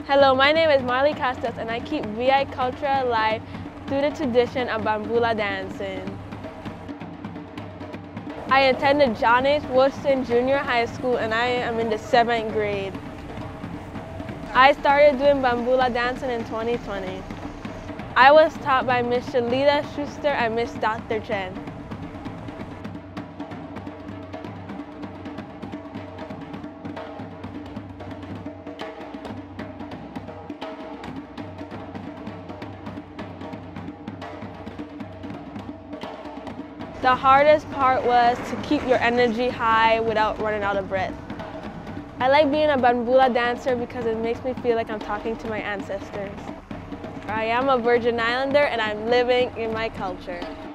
Hello, my name is Marley Cassius and I keep VIDE culture alive through the tradition of Bamboula dancing. I attended John H. Woodson Junior High School and I am in the 7th grade. I started doing Bamboula dancing in 2020. I was taught by Miss Shalita Schuster and Miss Dr. Chen. The hardest part was to keep your energy high without running out of breath. I like being a Bamboula dancer because it makes me feel like I'm talking to my ancestors. I am a Virgin Islander and I'm living in my culture.